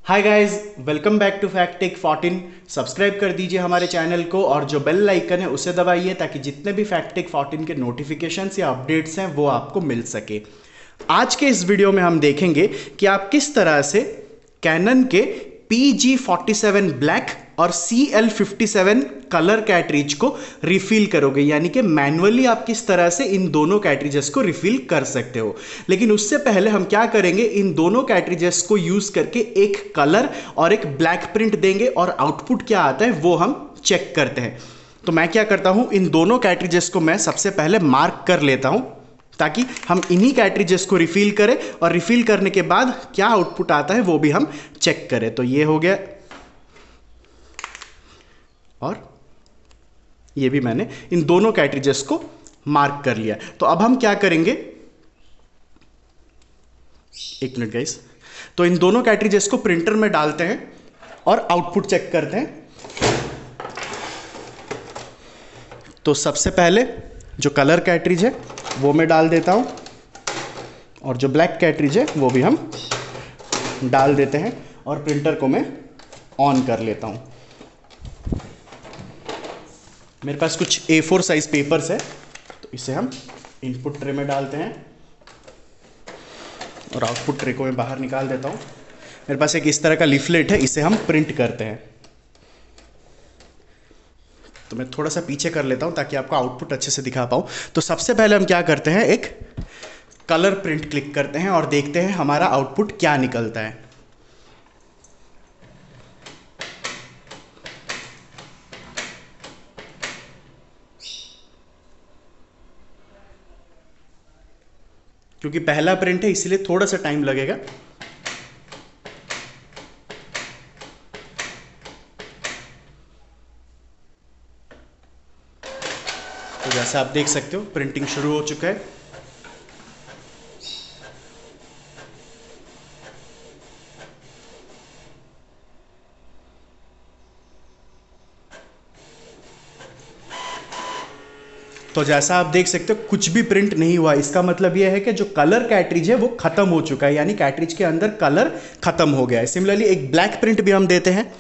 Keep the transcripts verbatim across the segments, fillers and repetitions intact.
Hi guys, welcome back to Factic fourteen. Subscribe कर दीजिए हमारे चैनल को और जो बेल आइकन है उसे दबाइए ताकि जितने भी फैक्टिक फोर्टीन के नोटिफिकेशंस या अपडेट्स हैं वो आपको मिल सके। आज के इस वीडियो में हम देखेंगे कि आप किस तरह से कैनन के P G forty seven black और C L fifty seven colour cartridge को रिफिल करोगे, यानी कि मैनुअली आप किस तरह से इन दोनों कैट्रिजेस को रिफिल कर सकते हो। लेकिन उससे पहले हम क्या करेंगे, इन दोनों कैट्रिजेस को यूज करके एक कलर और एक ब्लैक प्रिंट देंगे और आउटपुट क्या आता है वो हम चेक करते हैं। तो मैं क्या करता हूं, इन दोनों कैट्रिजेस को मैं सबसे पहले मार्क कर लेता हूं ताकि हम इन्हीं कैट्रिजेस को रिफिल करें और रिफिल करने के बाद क्या आउटपुट आता है वो भी हम चेक करें। तो ये हो गया और ये भी मैंने इन दोनों कैट्रिजेस को मार्क कर लिया। तो अब हम क्या करेंगे, एक मिनट गाइस, तो इन दोनों कैट्रिजेस को प्रिंटर में डालते हैं और आउटपुट चेक करते हैं। तो सबसे पहले जो कलर कैट्रिज है वो मैं डाल देता हूं और जो ब्लैक कैट्रिज है वो भी हम डाल देते हैं और प्रिंटर को मैं ऑन कर लेता हूं। मेरे पास कुछ ए फोर साइज पेपर्स है, तो इसे हम इनपुट ट्रे में डालते हैं और आउटपुट ट्रे को मैं बाहर निकाल देता हूं। मेरे पास एक इस तरह का लीफलेट है, इसे हम प्रिंट करते हैं। तो मैं थोड़ा सा पीछे कर लेता हूं ताकि आपको आउटपुट अच्छे से दिखा पाऊं। तो सबसे पहले हम क्या करते हैं, एक कलर प्रिंट क्लिक करते हैं और देखते हैं हमारा आउटपुट क्या निकलता है। क्योंकि पहला प्रिंट है इसलिए थोड़ा सा टाइम लगेगा। तो जैसे आप देख सकते हो प्रिंटिंग शुरू हो चुका है। तो जैसा आप देख सकते हो कुछ भी प्रिंट नहीं हुआ। इसका मतलब यह है कि जो कलर कैट्रिज है वो खत्म हो चुका है, यानी कैट्रिज के अंदर कलर खत्म हो गया है। सिमिलरली एक ब्लैक प्रिंट भी हम देते हैं।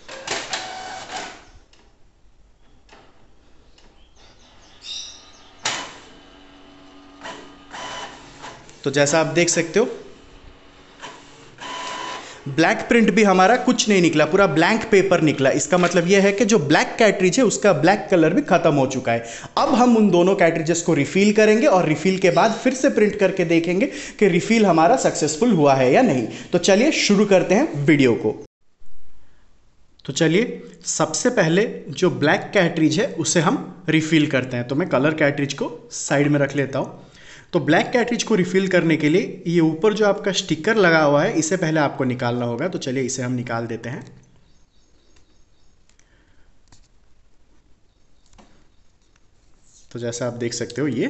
तो जैसा आप देख सकते हो ब्लैक प्रिंट भी हमारा कुछ नहीं निकला, पूरा ब्लैंक पेपर निकला। इसका मतलब यह है कि जो ब्लैक कैट्रिज है उसका ब्लैक कलर भी खत्म हो चुका है। अब हम उन दोनों कैट्रिजेस को रिफिल करेंगे और रिफिल के बाद फिर से प्रिंट करके देखेंगे कि रिफिल हमारा सक्सेसफुल हुआ है या नहीं। तो चलिए शुरू करते हैं वीडियो को। तो चलिए सबसे पहले जो ब्लैक कैट्रिज है उसे हम रिफिल करते हैं। तो मैं कलर कैट्रिज को साइड में रख लेता हूं। तो ब्लैक कैट्रिज को रिफिल करने के लिए ये ऊपर जो आपका स्टिकर लगा हुआ है इसे पहले आपको निकालना होगा। तो चलिए इसे हम निकाल देते हैं। तो जैसा आप देख सकते हो ये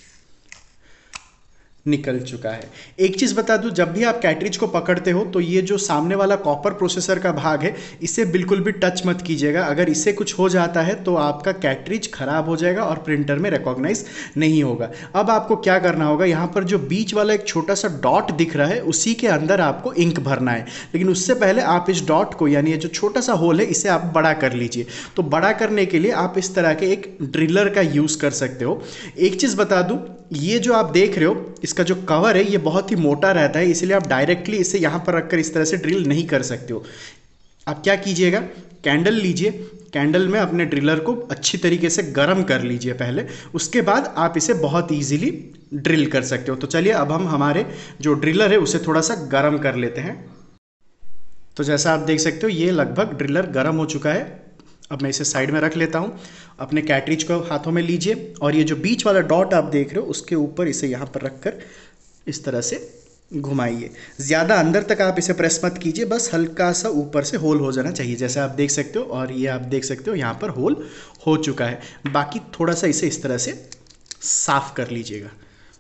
निकल चुका है। एक चीज बता दूं, जब भी आप कैट्रिज को पकड़ते हो तो ये जो सामने वाला कॉपर प्रोसेसर का भाग है इसे बिल्कुल भी टच मत कीजिएगा। अगर इससे कुछ हो जाता है तो आपका कैट्रिज खराब हो जाएगा और प्रिंटर में रिकॉग्नाइज नहीं होगा। अब आपको क्या करना होगा, यहाँ पर जो बीच वाला एक छोटा सा डॉट दिख रहा है उसी के अंदर आपको इंक भरना है। लेकिन उससे पहले आप इस डॉट को, यानी ये जो छोटा सा होल है, इसे आप बड़ा कर लीजिए। तो बड़ा करने के लिए आप इस तरह के एक ड्रिलर का यूज कर सकते हो। एक चीज बता दूं, ये जो आप देख रहे हो इसका जो कवर है ये बहुत ही मोटा रहता है, इसलिए आप डायरेक्टली इसे यहां पर रखकर इस तरह से ड्रिल नहीं कर सकते हो। आप क्या कीजिएगा, कैंडल लीजिए, कैंडल में अपने ड्रिलर को अच्छी तरीके से गर्म कर लीजिए पहले, उसके बाद आप इसे बहुत इजीली ड्रिल कर सकते हो। तो चलिए अब हम हमारे जो ड्रिलर है उसे थोड़ा सा गर्म कर लेते हैं। तो जैसा आप देख सकते हो ये लगभग ड्रिलर गर्म हो चुका है। अब मैं इसे साइड में रख लेता हूं। अपने कैट्रिज को हाथों में लीजिए और ये जो बीच वाला डॉट आप देख रहे हो उसके ऊपर इसे यहाँ पर रखकर इस तरह से घुमाइए। ज़्यादा अंदर तक आप इसे प्रेस मत कीजिए, बस हल्का सा ऊपर से होल हो जाना चाहिए, जैसे आप देख सकते हो। और ये आप देख सकते हो यहाँ पर होल हो चुका है। बाकी थोड़ा सा इसे इस तरह से साफ कर लीजिएगा।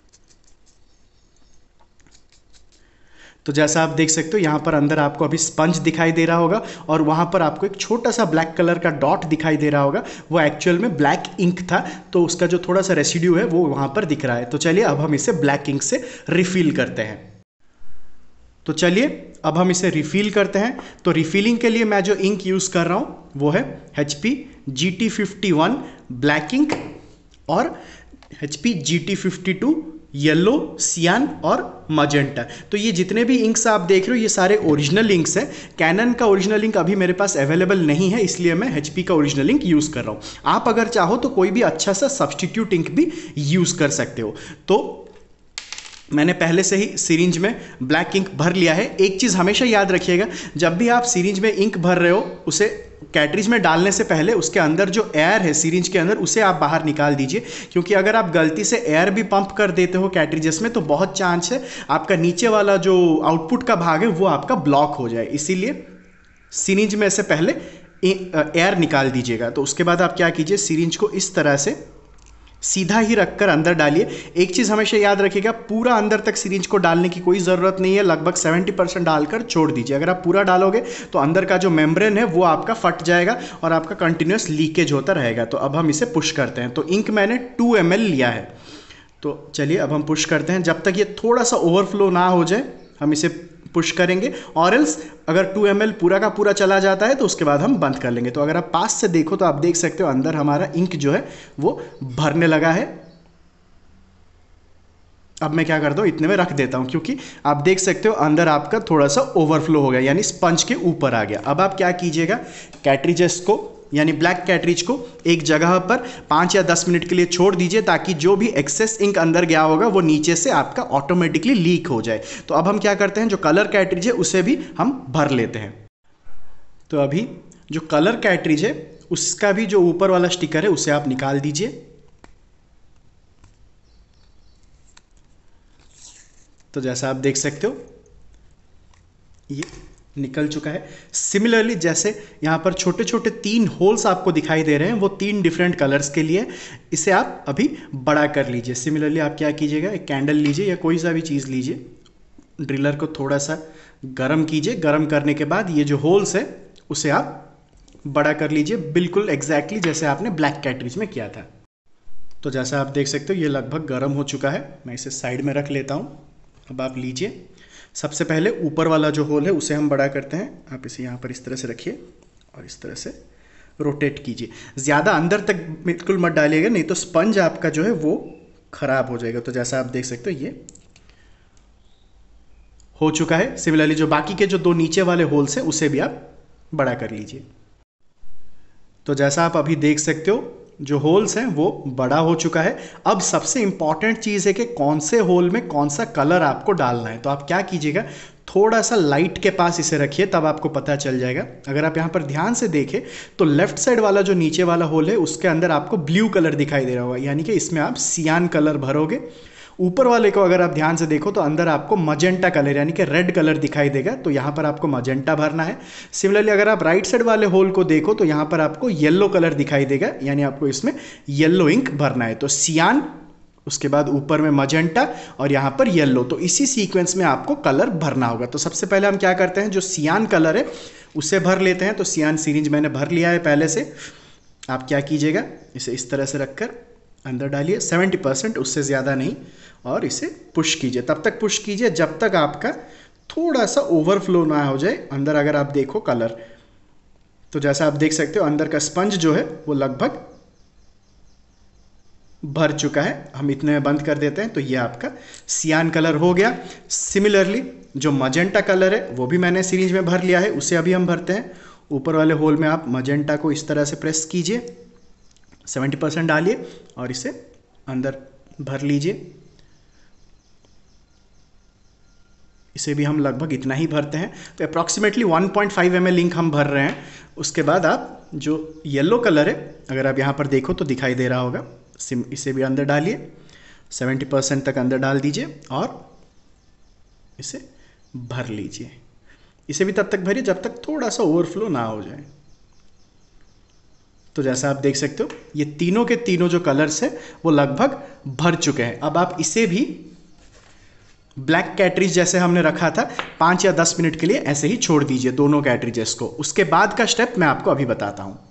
तो जैसा आप देख सकते हो यहाँ पर अंदर आपको अभी स्पंज दिखाई दे रहा होगा और वहाँ पर आपको एक छोटा सा ब्लैक कलर का डॉट दिखाई दे रहा होगा, वो एक्चुअल में ब्लैक इंक था। तो उसका जो थोड़ा सा रेसिड्यू है वो वहाँ पर दिख रहा है। तो चलिए अब हम इसे ब्लैक इंक से रिफिल करते हैं। तो चलिए अब हम इसे रिफिल करते हैं। तो रिफिलिंग के लिए मैं जो इंक यूज़ कर रहा हूँ वो है H P G T fifty one black ink और H P G T fifty two yellow, cyan और मजेंटा। तो ये जितने भी इंक्स आप देख रहे हो ये सारे ओरिजिनल इंक्स हैं। कैनन का ओरिजिनल इंक अभी मेरे पास अवेलेबल नहीं है, इसलिए मैं एच पी का ओरिजिनल इंक यूज़ कर रहा हूँ। आप अगर चाहो तो कोई भी अच्छा सा सब्सटीट्यूट इंक भी यूज़ कर सकते हो। तो मैंने पहले से ही सिरिंज में ब्लैक इंक भर लिया है। एक चीज़ हमेशा याद रखिएगा, जब भी आप सिरिंज में इंक भर रहे हो उसे कैट्रिज में डालने से पहले उसके अंदर जो एयर है सिरिंज के अंदर उसे आप बाहर निकाल दीजिए, क्योंकि अगर आप गलती से एयर भी पंप कर देते हो कैट्रिजेस में तो बहुत चांस है आपका नीचे वाला जो आउटपुट का भाग है वो आपका ब्लॉक हो जाए। इसीलिए सिरिंज में से पहले एयर निकाल दीजिएगा। तो उसके बाद आप क्या कीजिए, सिरिंज को इस तरह से सीधा ही रखकर अंदर डालिए। एक चीज़ हमेशा याद रखिएगा, पूरा अंदर तक सिरिंज को डालने की कोई ज़रूरत नहीं है, लगभग सत्तर परसेंट डालकर छोड़ दीजिए। अगर आप पूरा डालोगे तो अंदर का जो मेम्ब्रेन है वो आपका फट जाएगा और आपका कंटिन्यूस लीकेज होता रहेगा। तो अब हम इसे पुश करते हैं। तो इंक मैंने टू एम एल लिया है, तो चलिए अब हम पुश करते हैं। जब तक ये थोड़ा सा ओवरफ्लो ना हो जाए हम इसे पुश करेंगे, और एल्स अगर टू एम एल पूरा का पूरा चला जाता है तो उसके बाद हम बंद कर लेंगे। तो अगर आप पास से देखो तो आप देख सकते हो अंदर हमारा इंक जो है वो भरने लगा है। अब मैं क्या करता हूँ, इतने में रख देता हूँ, क्योंकि आप देख सकते हो अंदर आपका थोड़ा सा ओवरफ्लो हो गया, यानी स्पंज के ऊपर आ गया। अब आप क्या कीजिएगा, कैट्रिजेस को यानी ब्लैक कैट्रिज को एक जगह पर पाँच या दस मिनट के लिए छोड़ दीजिए, ताकि जो भी एक्सेस इंक अंदर गया होगा वो नीचे से आपका ऑटोमेटिकली लीक हो जाए। तो अब हम क्या करते हैं, जो कलर कैट्रिज है उसे भी हम भर लेते हैं। तो अभी जो कलर कैट्रिज है उसका भी जो ऊपर वाला स्टिकर है उसे आप निकाल दीजिए। तो जैसा आप देख सकते हो ये निकल चुका है। सिमिलरली जैसे यहाँ पर छोटे छोटे तीन होल्स आपको दिखाई दे रहे हैं वो तीन डिफरेंट कलर्स के लिए, इसे आप अभी बड़ा कर लीजिए। सिमिलरली आप क्या कीजिएगा, एक कैंडल लीजिए या कोई सा भी चीज़ लीजिए, ड्रिलर को थोड़ा सा गर्म कीजिए। गर्म करने के बाद ये जो होल्स है उसे आप बड़ा कर लीजिए, बिल्कुल एग्जैक्टली जैसे आपने ब्लैक कैट्रिज में किया था। तो जैसा आप देख सकते हो ये लगभग गर्म हो चुका है। मैं इसे साइड में रख लेता हूँ। अब आप लीजिए, सबसे पहले ऊपर वाला जो होल है उसे हम बड़ा करते हैं। आप इसे यहाँ पर इस तरह से रखिए और इस तरह से रोटेट कीजिए। ज़्यादा अंदर तक बिल्कुल मत डालिएगा, नहीं तो स्पंज आपका जो है वो ख़राब हो जाएगा। तो जैसा आप देख सकते हो ये हो चुका है। सिमिलरली जो बाकी के जो दो नीचे वाले होल्स हैं उसे भी आप बड़ा कर लीजिए। तो जैसा आप अभी देख सकते हो जो होल्स हैं वो बड़ा हो चुका है। अब सबसे इंपॉर्टेंट चीज़ है कि कौन से होल में कौन सा कलर आपको डालना है। तो आप क्या कीजिएगा, थोड़ा सा लाइट के पास इसे रखिए, तब आपको पता चल जाएगा। अगर आप यहाँ पर ध्यान से देखें तो लेफ्ट साइड वाला जो नीचे वाला होल है उसके अंदर आपको ब्लू कलर दिखाई दे रहा होगा, यानी कि इसमें आप सियान कलर भरोगे। ऊपर वाले को अगर आप ध्यान से देखो तो अंदर आपको मजेंटा कलर यानी कि रेड कलर दिखाई देगा, तो यहाँ पर आपको मजेंटा भरना है। सिमिलरली अगर आप राइट साइड वाले होल को देखो तो यहाँ पर आपको येलो कलर दिखाई देगा, यानी आपको इसमें येलो इंक भरना है। तो सियान, उसके बाद ऊपर में मजेंटा और यहाँ पर येलो, तो इसी सीक्वेंस में आपको कलर भरना होगा। तो सबसे पहले हम क्या करते हैं, जो सियान कलर है उसे भर लेते हैं। तो सियान सिरिंज मैंने भर लिया है पहले से। आप क्या कीजिएगा, इसे इस तरह से रखकर अंदर डालिए, सेवेंटी परसेंट, उससे ज़्यादा नहीं, और इसे पुश कीजिए। तब तक पुश कीजिए जब तक आपका थोड़ा सा ओवरफ्लो ना हो जाए अंदर। अगर आप देखो कलर, तो जैसा आप देख सकते हो अंदर का स्पंज जो है वो लगभग भर चुका है। हम इतने में बंद कर देते हैं। तो ये आपका सियान कलर हो गया। सिमिलरली जो मजेंटा कलर है वो भी मैंने सिरिंज में भर लिया है, उसे अभी हम भरते हैं। ऊपर वाले होल में आप मजेंटा को इस तरह से प्रेस कीजिए, सेवेंटी परसेंट डालिए और इसे अंदर भर लीजिए। इसे भी हम लगभग इतना ही भरते हैं। तो approximately one point five M L ink हम भर रहे हैं। उसके बाद आप जो येलो कलर है, अगर आप यहाँ पर देखो तो दिखाई दे रहा होगा, सिम इसे भी अंदर डालिए, सेवेंटी परसेंट तक अंदर डाल दीजिए और इसे भर लीजिए। इसे भी तब तक भरिए जब तक थोड़ा सा ओवरफ्लो ना हो जाए। तो जैसा आप देख सकते हो ये तीनों के तीनों जो कलर्स है वो लगभग भर चुके हैं। अब आप इसे भी ब्लैक कैट्रिज जैसे हमने रखा था पाँच या दस मिनट के लिए ऐसे ही छोड़ दीजिए दोनों कैट्रिजेस को। उसके बाद का स्टेप मैं आपको अभी बताता हूँ।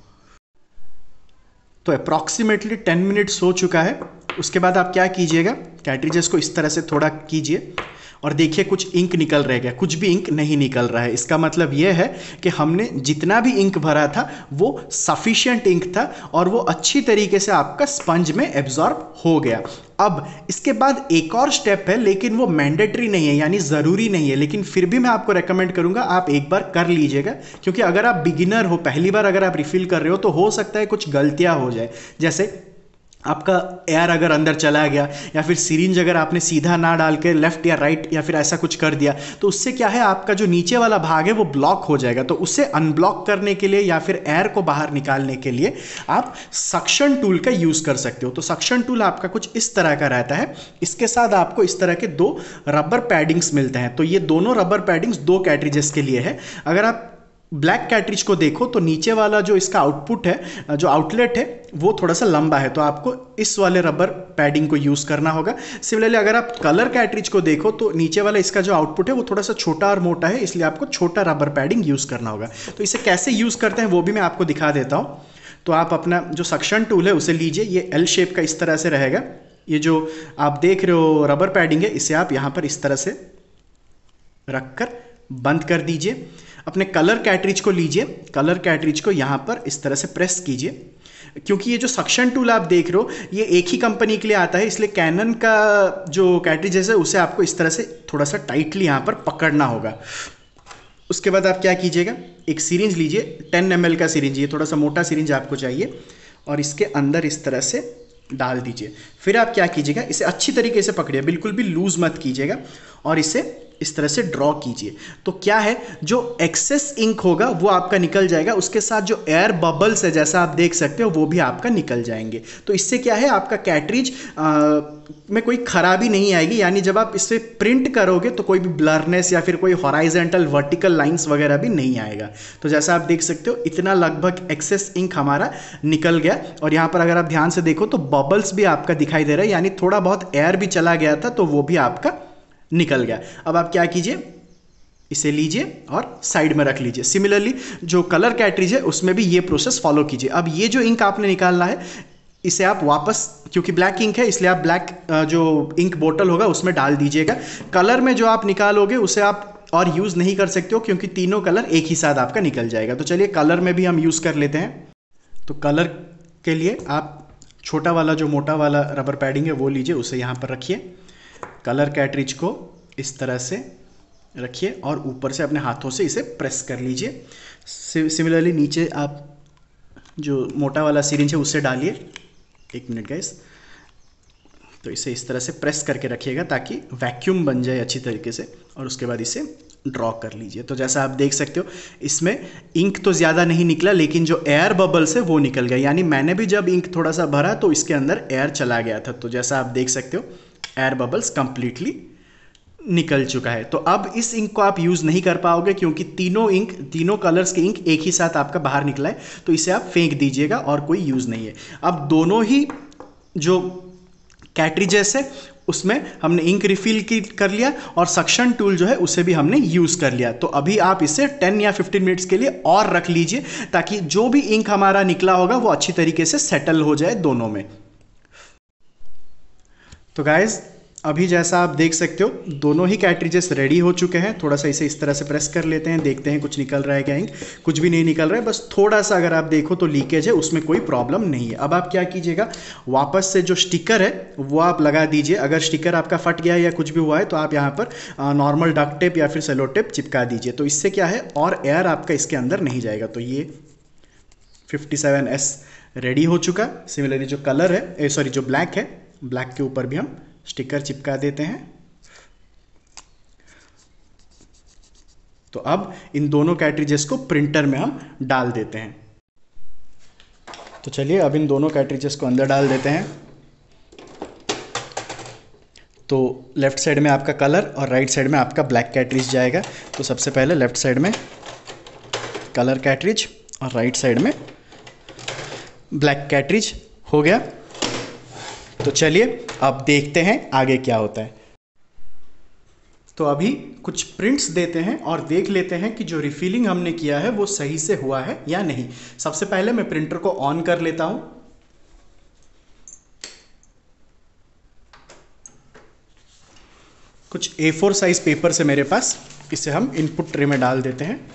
तो अप्रॉक्सीमेटली टेन मिनट्स हो चुका है। उसके बाद आप क्या कीजिएगा, कैट्रिजेस को इस तरह से थोड़ा कीजिए और देखिए कुछ इंक निकल रह गया, कुछ भी इंक नहीं निकल रहा है। इसका मतलब यह है कि हमने जितना भी इंक भरा था वो सफिशिएंट इंक था और वो अच्छी तरीके से आपका स्पंज में एब्जॉर्ब हो गया। अब इसके बाद एक और स्टेप है, लेकिन वो मैंडेटरी नहीं है, यानी ज़रूरी नहीं है, लेकिन फिर भी मैं आपको रेकमेंड करूंगा आप एक बार कर लीजिएगा, क्योंकि अगर आप बिगिनर हो, पहली बार अगर आप रिफिल कर रहे हो तो हो सकता है कुछ गलतियां हो जाए। जैसे आपका एयर अगर अंदर चला गया, या फिर सिरिंज अगर आपने सीधा ना डाल के लेफ्ट या राइट या फिर ऐसा कुछ कर दिया, तो उससे क्या है आपका जो नीचे वाला भाग है वो ब्लॉक हो जाएगा। तो उससे अनब्लॉक करने के लिए या फिर एयर को बाहर निकालने के लिए आप सक्शन टूल का यूज़ कर सकते हो। तो सक्शन टूल आपका कुछ इस तरह का रहता है, इसके साथ आपको इस तरह के दो रबर पैडिंग्स मिलते हैं। तो ये दोनों रबर पैडिंग्स दो कैट्रिजेस के लिए है। अगर आप ब्लैक कैट्रिज को देखो तो नीचे वाला जो इसका आउटपुट है, जो आउटलेट है, वो थोड़ा सा लंबा है, तो आपको इस वाले रबर पैडिंग को यूज़ करना होगा। सिमिलरली अगर आप कलर कैट्रिज को देखो तो नीचे वाला इसका जो आउटपुट है वो थोड़ा सा छोटा और मोटा है, इसलिए आपको छोटा रबर पैडिंग यूज़ करना होगा। तो इसे कैसे यूज़ करते हैं वो भी मैं आपको दिखा देता हूँ। तो आप अपना जो सक्शन टूल है उसे लीजिए, ये एल शेप का इस तरह से रहेगा। ये जो आप देख रहे हो रबर पैडिंग है, इसे आप यहाँ पर इस तरह से रखकर बंद कर दीजिए। अपने कलर कैट्रिज को लीजिए, कलर कैट्रिज को यहाँ पर इस तरह से प्रेस कीजिए। क्योंकि ये जो सक्शन टूल आप देख रहे हो ये एक ही कंपनी के लिए आता है, इसलिए कैनन का जो कैट्रिजेस है उसे आपको इस तरह से थोड़ा सा टाइटली यहाँ पर पकड़ना होगा। उसके बाद आप क्या कीजिएगा, एक सिरिंज लीजिए, टेन एम एल का सिरिंज, ये थोड़ा सा मोटा सिरिंज आपको चाहिए, और इसके अंदर इस तरह से डाल दीजिए। फिर आप क्या कीजिएगा, इसे अच्छी तरीके से पकड़िए, बिल्कुल भी लूज मत कीजिएगा, और इसे इस तरह से ड्रॉ कीजिए। तो क्या है, जो एक्सेस इंक होगा वो आपका निकल जाएगा, उसके साथ जो एयर बबल्स है जैसा आप देख सकते हो वो भी आपका निकल जाएंगे। तो इससे क्या है, आपका कैट्रिज में कोई खराबी नहीं आएगी, यानी जब आप इसे प्रिंट करोगे तो कोई भी ब्लरनेस या फिर कोई हॉराइजेंटल वर्टिकल लाइंस वगैरह भी नहीं आएगा। तो जैसा आप देख सकते हो इतना लगभग एक्सेस इंक हमारा निकल गया, और यहाँ पर अगर आप ध्यान से देखो तो बबल्स भी आपका दिखाई दे रहा है, यानी थोड़ा बहुत एयर भी चला गया था तो वो भी आपका निकल गया। अब आप क्या कीजिए, इसे लीजिए और साइड में रख लीजिए। सिमिलरली जो कलर कैट्रिज है उसमें भी ये प्रोसेस फॉलो कीजिए। अब ये जो इंक आपने निकालना है इसे आप वापस, क्योंकि ब्लैक इंक है इसलिए आप ब्लैक जो इंक बोतल होगा उसमें डाल दीजिएगा। कलर में जो आप निकालोगे उसे आप और यूज़ नहीं कर सकते हो, क्योंकि तीनों कलर एक ही साथ आपका निकल जाएगा। तो चलिए कलर में भी हम यूज़ कर लेते हैं। तो कलर के लिए आप छोटा वाला जो मोटा वाला रबर पैडिंग है वो लीजिए, उसे यहाँ पर रखिए, कलर कैट्रिज को इस तरह से रखिए और ऊपर से अपने हाथों से इसे प्रेस कर लीजिए। सिमिलरली नीचे आप जो मोटा वाला सिरिंज है उससे डालिए। एक मिनट गाइस, तो इसे इस तरह से प्रेस करके रखिएगा ताकि वैक्यूम बन जाए अच्छी तरीके से, और उसके बाद इसे ड्रॉ कर लीजिए। तो जैसा आप देख सकते हो इसमें इंक तो ज़्यादा नहीं निकला, लेकिन जो एयर बबल्स है वो निकल गया, यानी मैंने भी जब इंक थोड़ा सा भरा तो इसके अंदर एयर चला गया था। तो जैसा आप देख सकते हो एयर बबल्स कंप्लीटली निकल चुका है। तो अब इस इंक को आप यूज़ नहीं कर पाओगे, क्योंकि तीनों इंक, तीनों कलर्स के इंक एक ही साथ आपका बाहर निकला है, तो इसे आप फेंक दीजिएगा और कोई यूज़ नहीं है। अब दोनों ही जो कैट्रिजेस है उसमें हमने इंक रिफिल की कर लिया, और सक्शन टूल जो है उसे भी हमने यूज़ कर लिया। तो अभी आप इसे टेन या फिफ्टीन मिनट्स के लिए और रख लीजिए, ताकि जो भी इंक हमारा निकला होगा वो अच्छी तरीके से सेटल हो जाए दोनों में। तो गाइज अभी जैसा आप देख सकते हो दोनों ही कैट्रिजेस रेडी हो चुके हैं। थोड़ा सा इसे इस तरह से प्रेस कर लेते हैं, देखते हैं कुछ निकल रहा है क्या इंक। कुछ भी नहीं निकल रहा है, बस थोड़ा सा अगर आप देखो तो लीकेज है, उसमें कोई प्रॉब्लम नहीं है। अब आप क्या कीजिएगा, वापस से जो स्टिकर है वो आप लगा दीजिए। अगर स्टिकर आपका फट गया है या कुछ भी हुआ है तो आप यहाँ पर नॉर्मल डक्ट टेप या फिर सेलो टेप चिपका दीजिए। तो इससे क्या है, और एयर आपका इसके अंदर नहीं जाएगा। तो ये फिफ्टी सेवन एस रेडी हो चुका। सिमिलरली जो कलर है, सॉरी जो ब्लैक है, ब्लैक के ऊपर भी हम स्टिकर चिपका देते हैं। तो अब इन दोनों कैट्रिजेस को प्रिंटर में हम डाल देते हैं। तो चलिए अब इन दोनों कैट्रिजेस को अंदर डाल देते हैं। तो लेफ्ट साइड में आपका कलर और राइट साइड में आपका ब्लैक कैट्रिज जाएगा। तो सबसे पहले लेफ्ट साइड में कलर कैट्रिज और राइट साइड में ब्लैक कैट्रिज हो गया। तो चलिए अब देखते हैं आगे क्या होता है। तो अभी कुछ प्रिंट्स देते हैं और देख लेते हैं कि जो रिफिलिंग हमने किया है वो सही से हुआ है या नहीं। सबसे पहले मैं प्रिंटर को ऑन कर लेता हूं। कुछ ए फोर साइज पेपर से मेरे पास, इसे हम इनपुट ट्रे में डाल देते हैं।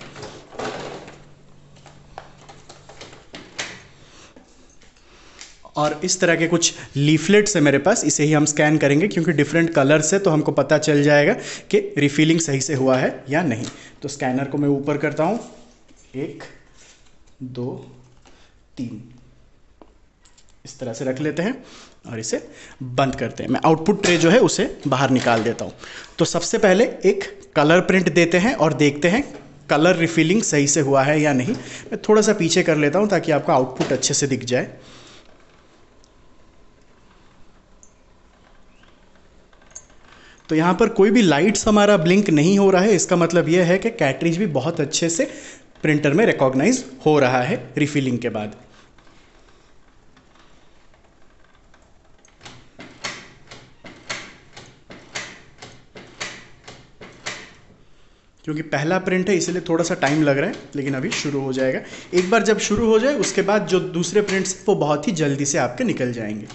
और इस तरह के कुछ लीफलेट्स है मेरे पास, इसे ही हम स्कैन करेंगे क्योंकि डिफरेंट कलर्स है तो हमको पता चल जाएगा कि रिफिलिंग सही से हुआ है या नहीं। तो स्कैनर को मैं ऊपर करता हूँ, एक दो तीन, इस तरह से रख लेते हैं और इसे बंद करते हैं। मैं आउटपुट ट्रे जो है उसे बाहर निकाल देता हूँ। तो सबसे पहले एक कलर प्रिंट देते हैं और देखते हैं कलर रिफिलिंग सही से हुआ है या नहीं। मैं थोड़ा सा पीछे कर लेता हूँ ताकि आपका आउटपुट अच्छे से दिख जाए। तो यहाँ पर कोई भी लाइट्स हमारा ब्लिंक नहीं हो रहा है, इसका मतलब यह है कि कैट्रिज भी बहुत अच्छे से प्रिंटर में रिकॉग्नाइज हो रहा है रिफिलिंग के बाद। क्योंकि पहला प्रिंट है इसलिए थोड़ा सा टाइम लग रहा है, लेकिन अभी शुरू हो जाएगा। एक बार जब शुरू हो जाए उसके बाद जो दूसरे प्रिंट्स वो बहुत ही जल्दी से आपके निकल जाएंगे।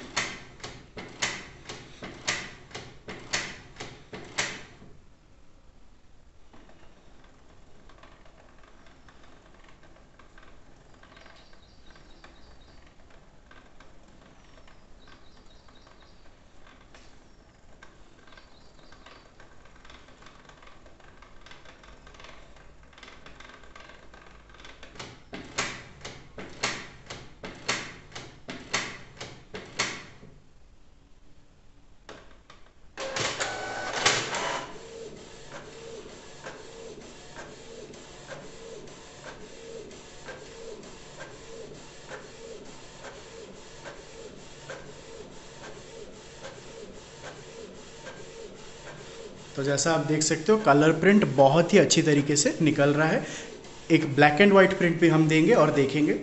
तो जैसा आप देख सकते हो कलर प्रिंट बहुत ही अच्छी तरीके से निकल रहा है। एक ब्लैक एंड वाइट प्रिंट भी हम देंगे और देखेंगे।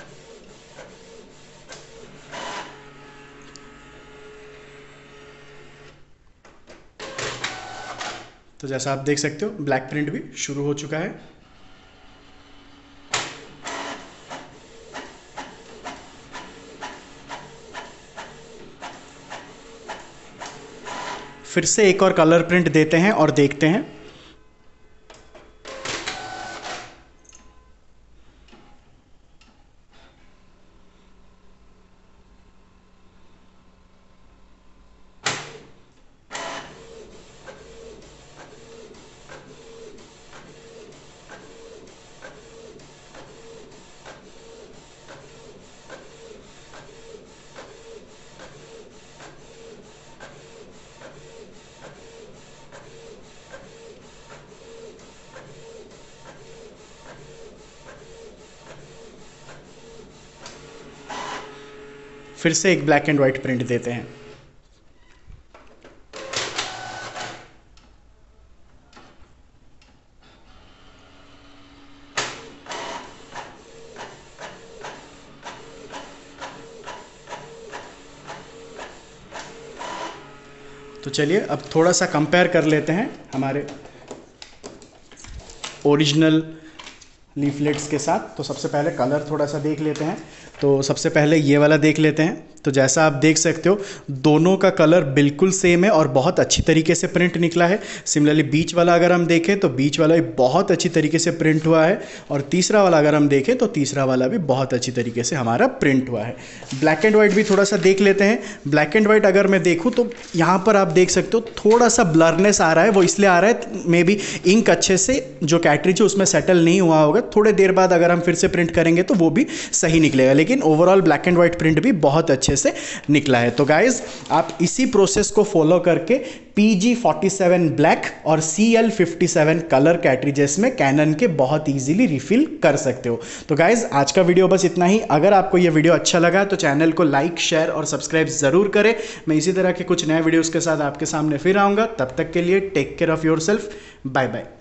तो जैसा आप देख सकते हो ब्लैक प्रिंट भी शुरू हो चुका है। फिर से एक और कलर प्रिंट देते हैं और देखते हैं। फिर से एक ब्लैक एंड वाइट प्रिंट देते हैं। तो चलिए अब थोड़ा सा कंपेयर कर लेते हैं हमारे ओरिजिनल लीफलेट्स के साथ। तो सबसे पहले कलर थोड़ा सा देख लेते हैं। तो सबसे पहले ये वाला देख लेते हैं। तो जैसा आप देख सकते हो दोनों का कलर बिल्कुल सेम है और बहुत अच्छी तरीके से प्रिंट निकला है। सिमिलरली बीच वाला अगर हम देखें तो बीच वाला भी बहुत अच्छी तरीके से प्रिंट हुआ है और तीसरा वाला अगर हम देखें तो तीसरा वाला भी बहुत अच्छी तरीके से हमारा प्रिंट हुआ है। ब्लैक एंड वाइट भी थोड़ा सा देख लेते हैं। ब्लैक एंड वाइट अगर मैं देखूँ तो यहाँ पर आप देख सकते हो थोड़ा सा ब्लरनेस आ रहा है। वो इसलिए आ रहा है मे बी इंक अच्छे से जो कैट्रिज है उसमें सेटल नहीं हुआ होगा। थोड़े देर बाद अगर हम फिर से प्रिंट करेंगे तो वो भी सही निकलेगा, लेकिन overall black and white print भी बहुत अच्छे से निकला है। तो गाइज आप इसी प्रोसेस को फॉलो करके P G forty seven black और C L fifty seven colour cartridges में कैनन के बहुत इजीली रिफिल कर सकते हो। तो गाइज आज का वीडियो बस इतना ही। अगर आपको यह वीडियो अच्छा लगा तो चैनल को लाइक शेयर और सब्सक्राइब जरूर करें। मैं इसी तरह के कुछ नए वीडियोस के साथ आपके सामने फिर आऊंगा। तब तक के लिए take care of yourself. Bye bye.